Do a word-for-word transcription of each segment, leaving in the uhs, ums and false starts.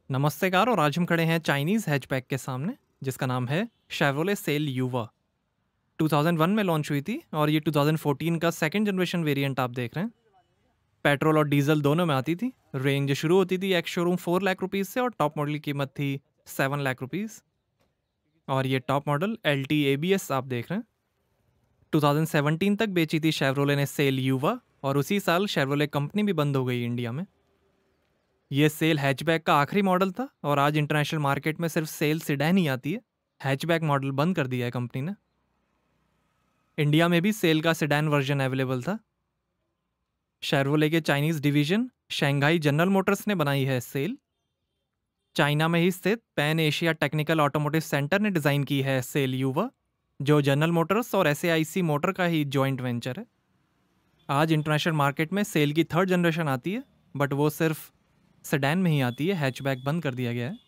नमस्तेकार। और आज हम खड़े हैं चाइनीज़ हैचबैक के सामने जिसका नाम है Chevrolet Sail Yuva. Two thousand one में लॉन्च हुई थी और ये टू थाउज़ेंड फोर्टीन का सेकंड जनरेशन वेरिएंट आप देख रहे हैं। पेट्रोल और डीजल दोनों में आती थी। रेंज शुरू होती थी ex showroom four lakh rupees से और टॉप मॉडल की कीमत थी सेवन लाख रुपीज़। और ये top model L T A B S आप देख रहे हैं। टू थाउज़ेंड सेवेंटीन तक बेची थी शेवरोले ने सेल युवा और उसी साल शेवरोले कंपनी भी बंद हो गई इंडिया में। ये सेल हैचबैक का आखिरी मॉडल था और आज इंटरनेशनल मार्केट में सिर्फ सेल सेडान ही आती है। हैचबैक मॉडल बंद कर दिया है कंपनी ने। इंडिया में भी सेल का सेडान वर्जन अवेलेबल था। शेवरोले के Chinese division Shanghai General Motors ने बनाई है सेल। चाइना में ही स्थित Pan Asia Technical Automotive Center ने डिज़ाइन की है सेल युवा, जो जनरल मोटर्स और S A I C motor का ही जॉइंट वेंचर है। आज इंटरनेशनल मार्केट में सेल की थर्ड जनरेशन आती है, बट वो सिर्फ सेडान में ही आती है। हैचबैक बंद कर दिया गया है।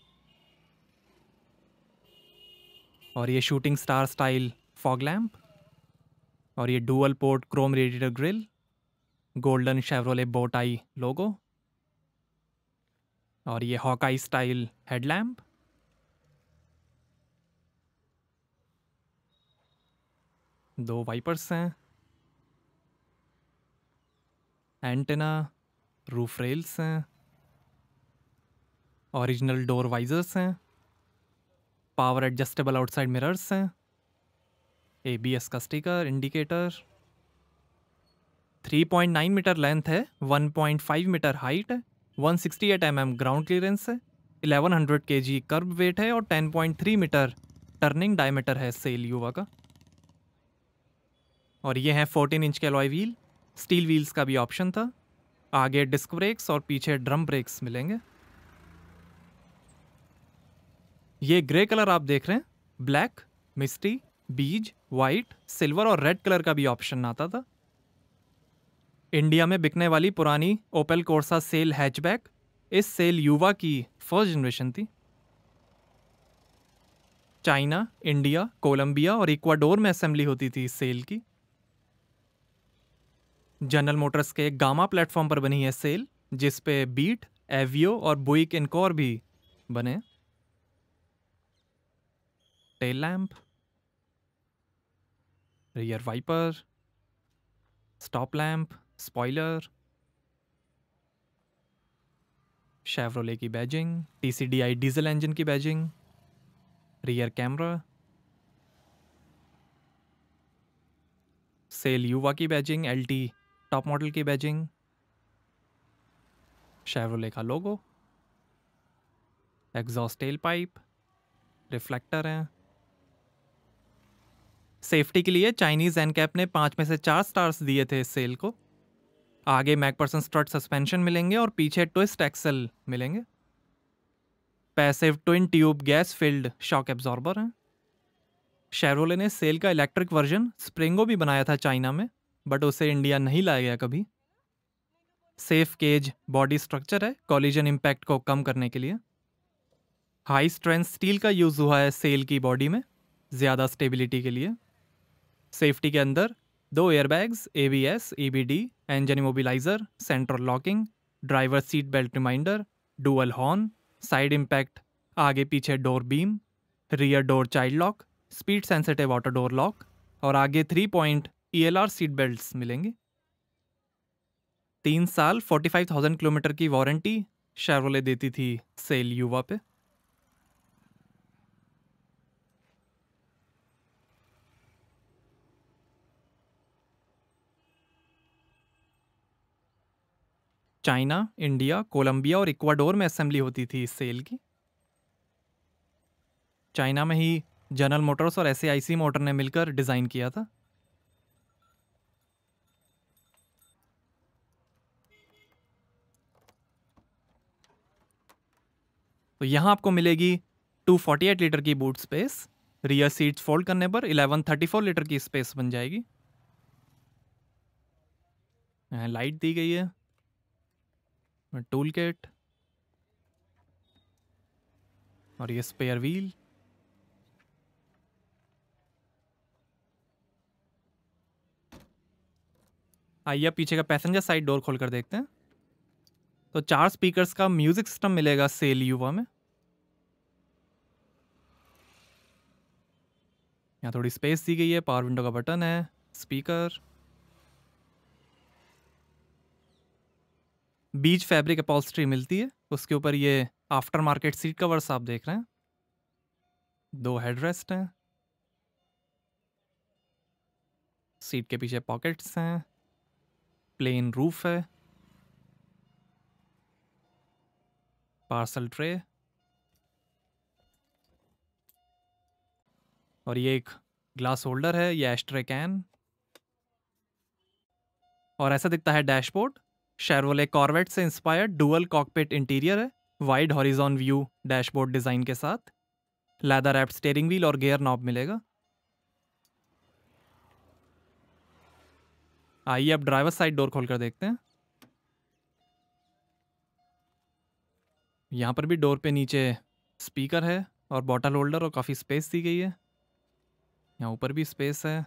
और ये shooting star style fog lamp और ये dual port chrome radiator grille, golden Chevrolet bowtie logo और ये हॉकाई स्टाइल हेडलैम्प। दो वाइपर्स हैं, एंटेना, रूफ रेल्स हैं, ओरिजिनल डोर वाइजर्स हैं, पावर एडजस्टेबल आउटसाइड मिरर्स हैं, ए बी एस का sticker, indicator. Three point nine metre length है, one point five metre height है, one sixty eight M M ground clearance है, eleven hundred के जी curb weight है और ten point three metre turning diameter है Sail Yuva का। और ये है फोर्टीन इंच के अलॉय व्हील। स्टील व्हील्स का भी ऑप्शन था। आगे डिस्क ब्रेक्स और पीछे ड्रम ब्रेक्स मिलेंगे। ये ग्रे कलर आप देख रहे हैं, black, misty, beige, white, silver और रेड कलर का भी ऑप्शन आता था। इंडिया में बिकने वाली पुरानी ओपेल कोर्सा सेल हैचबैक इस सेल युवा की फर्स्ट जनरेशन थी। चाइना, इंडिया, कोलंबिया और इक्वाडोर में असेंबली होती थी इस सेल की। जनरल मोटर्स के गामा प्लेटफॉर्म पर बनी है सेल, जिस पे बीट, एवियो और बुइक इनकोर भी बने। Tail lamp, rear wiper, stop lamp, spoiler, Chevrolet की badging, T C D I diesel engine की badging, rear camera, Sail Yuva की badging, L T top model की बैजिंग, शेवरोले का logo, exhaust tail pipe, reflector हैं। Safety के लिए Chinese NCAP ने पाँच में से चार स्टार्स दिए थे इस सेल को। आगे मैकपर्सन स्ट्रट सस्पेंशन मिलेंगे और पीछे ट्विस्ट एक्सल मिलेंगे। Passive twin tube gas filled shock absorber हैं। शेवरोले ने सेल का इलेक्ट्रिक वर्जन स्प्रिंगो भी बनाया था चाइना में, बट उसे इंडिया नहीं लाया गया कभी। सेफ केज बॉडी स्ट्रक्चर है कॉलिजन इम्पैक्ट को कम करने के लिए। हाई स्ट्रेंथ स्टील का यूज हुआ है सेल की बॉडी में, ज़्यादा स्टेबिलिटी के लिए। सेफ्टी के अंदर दो airbags, A B S, E B D, engine immobiliser, central locking, driver seat belt reminder, dual horn, side impact, आगे पीछे door beam, rear door child lock, speed sensitive auto door lock और आगे three point E L R seat belts मिलेंगे। तीन साल forty five thousand kilometre की warranty Chevrolet देती थी सेल युवा पे। चाइना, इंडिया, कोलंबिया और इक्वाडोर में असेंबली होती थी इस सेल की। चाइना में ही जनरल मोटर्स और S A I C motor ने मिलकर डिज़ाइन किया था। तो यहाँ आपको मिलेगी टू फोर्टी एट लीटर की boot space. Rear seats fold करने पर इलेवन थर्टी फोर लीटर की स्पेस बन जाएगी। यहाँ लाइट दी गई है, टूल किट और ये स्पेयर व्हील। आइए पीछे का पैसेंजर साइड डोर खोल कर देखते हैं। तो चार स्पीकर्स का म्यूजिक सिस्टम मिलेगा सेल युवा में। यहाँ थोड़ी स्पेस दी गई है, पावर विंडो का बटन है, स्पीकर, बीच फैब्रिक अपॉल्स्ट्री मिलती है, उसके ऊपर ये आफ्टर मार्केट सीट कवर्स आप देख रहे हैं, दो हेडरेस्ट हैं, सीट के पीछे पॉकेट्स हैं, प्लेन रूफ है, पार्सल ट्रे, और ये एक ग्लास होल्डर है, ये एस्ट्रे कैन, और ऐसा दिखता है डैशबोर्ड। शेवरोले कॉर्वेट से इंस्पायर्ड डुअल कॉकपिट इंटीरियर है, wide horizon view dashboard design के साथ, लेदर रैप्ड स्टीयरिंग व्हील और गियर नॉब मिलेगा। आइए अब ड्राइवर साइड डोर खोलकर देखते हैं। यहाँ पर भी डोर पे नीचे स्पीकर है और बॉटल होल्डर और काफ़ी स्पेस दी गई है। यहाँ ऊपर भी स्पेस है,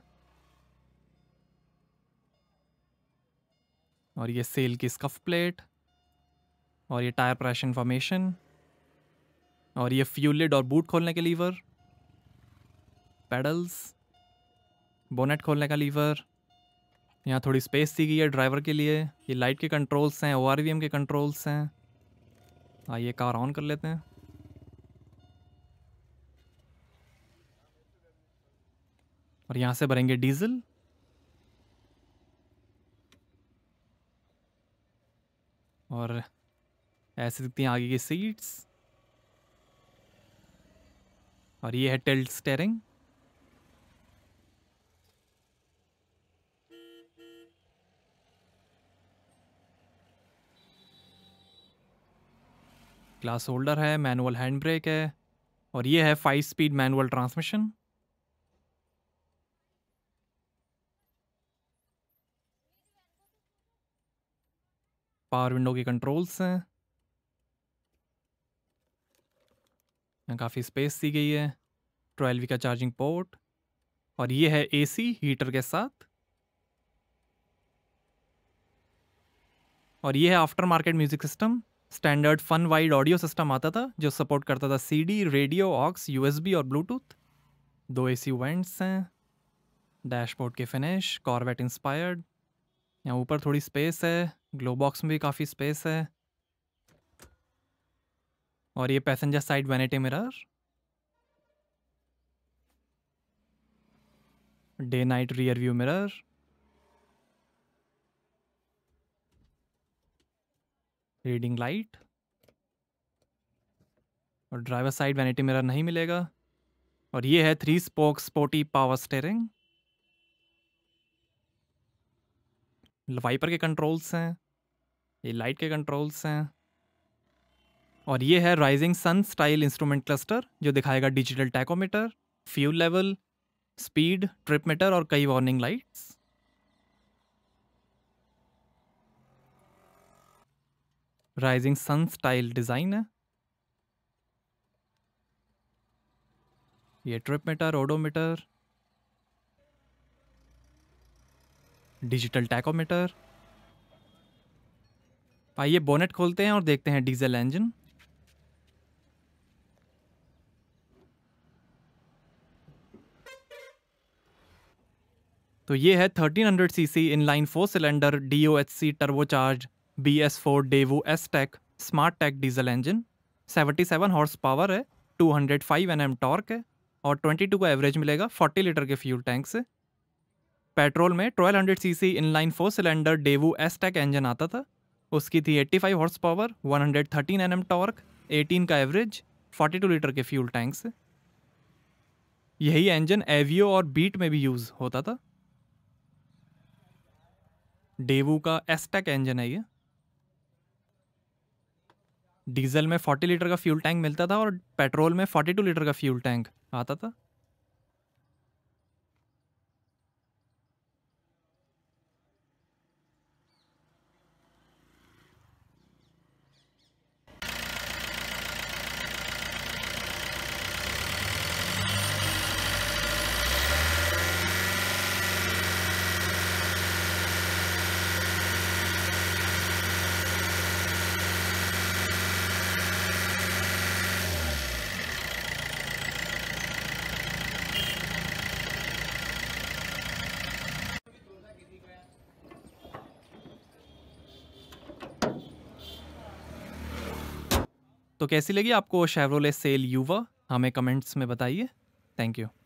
और ये सेल की स्कफ प्लेट, और ये टायर प्रेशर इंफॉर्मेशन, और ये फ्यूल लिड और बूट खोलने के लीवर, पेडल्स, बोनेट खोलने का लीवर। यहाँ थोड़ी स्पेस दी गई है ड्राइवर के लिए। ये लाइट के कंट्रोल्स हैं, ओ आर वी एम के कंट्रोल्स हैं। आइए कार ऑन कर लेते हैं। और यहाँ से भरेंगे डीजल। और ऐसे दिखती हैं आगे की सीट्स, और ये है टिल्ट स्टीयरिंग। ग्लास होल्डर है, मैनुअल हैंड ब्रेक है, और ये है five speed manual transmission. Power window की कंट्रोल्स हैं। यहाँ काफ़ी स्पेस दी गई है, ट्वेल्व का चार्जिंग पोर्ट, और ये है एसी हीटर के साथ। और ये है after market music system. Standard fun wide audio system आता था जो सपोर्ट करता था सीडी, रेडियो, ऑक्स, यूएसबी और ब्लूटूथ। दो एसी वेंट्स हैं, डैशबोर्ड के फिनिश कॉर्वेट इंस्पायर्ड। यहाँ ऊपर थोड़ी स्पेस है, ग्लो बॉक्स में भी काफ़ी स्पेस है, और ये passenger side vanity mirror, day night rear view mirror, reading light, और ड्राइवर साइड वैनिटी मिरर नहीं मिलेगा। और ये है three spoke sporty power steering. Wiper के कंट्रोल्स हैं, ये लाइट के कंट्रोल्स हैं, और ये है rising sun style instrument cluster जो दिखाएगा digital tachometer, fuel level, speed, trip meter और कई warning lights. Rising sun style design है। ये trip meter, odometer, digital tachometer. आइए बोनेट खोलते हैं और देखते हैं डीजल इंजन। तो ये है thirteen hundred CC inline four cylinder D O H C turbocharge B S four Daewoo S-Tec SmarTech diesel engine. Seventy seven horse power है, two hundred five N M torque है, और twenty two का average मिलेगा forty litre के fuel tank से। Petrol में twelve hundred CC inline four cylinder Daewoo S-Tec engine आता था, उसकी थी eighty five horse power, one hundred thirteen N M torque, eighteen का एवरेज, फोर्टी टू लीटर के फ्यूल टैंक से। यही इंजन एवियो और बीट में भी यूज़ होता था। Daewoo का S-Tec इंजन है ये। डीजल में फोर्टी लीटर का फ्यूल टैंक मिलता था और पेट्रोल में फोर्टी टू लीटर का फ्यूल टैंक आता था। तो कैसी लगी आपको शेवरोले सेल यूवा? हमें कमेंट्स में बताइए। Thank you.